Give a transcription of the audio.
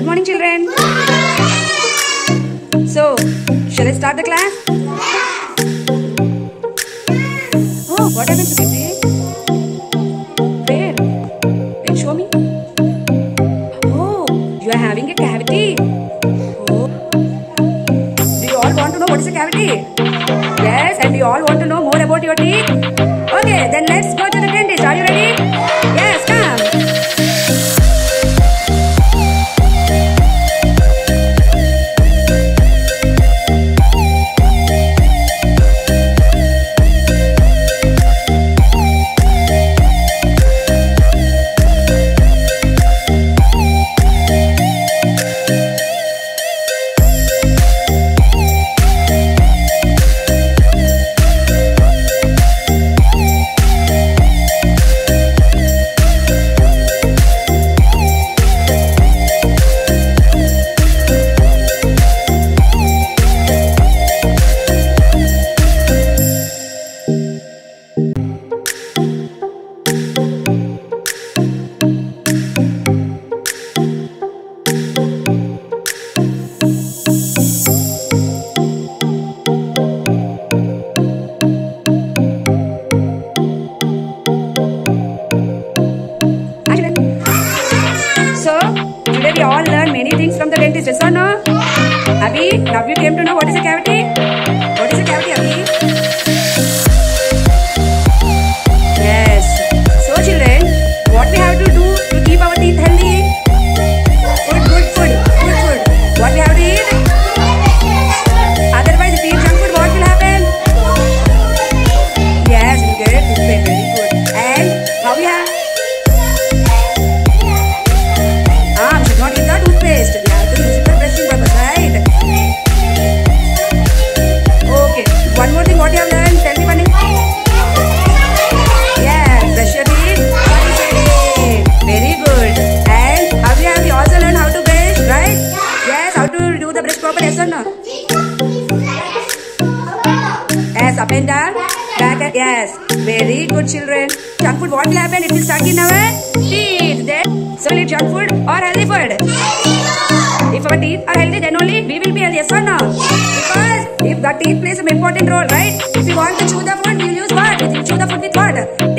Good morning, children. So, shall I start the class? Oh, what happened to Kitty? Where? Wait, show me. Oh, you are having a cavity. Oh. Do you all want to know what is a cavity? Yes, and you all want to know more about your teeth? Okay, then let's go to the dentist. Are you ready? Yes, come. Today we all learned many things from the dentist, yes or no? Abhi, now you came to know what is a cavity? What is a cavity, Abhi? Yes. So children, what we have to do to keep our teeth healthy? Good food. What we have to eat? Otherwise, if we eat junk food, what will happen? Yes, we will get toothpaste. Very good. And how we have? Not use the toothpaste. We have to use it for brushing purpose, right? Okay. One more thing, what you have learned? Tell me, Bunny. Yeah, brush your teeth. Very good. And how we also learned how to brush, right? Yes, how to do the brush proper, yes or no? Yes, up and down. Back and yes. Very good, children. Junk food, what will happen? It will stuck in our teeth. Then, so will it junk food or healthy food? If our teeth are healthy, then only we will be healthy, yes or no? Because if the teeth plays an important role, right? If we want to chew the food, we will use what? We will chew the food with what?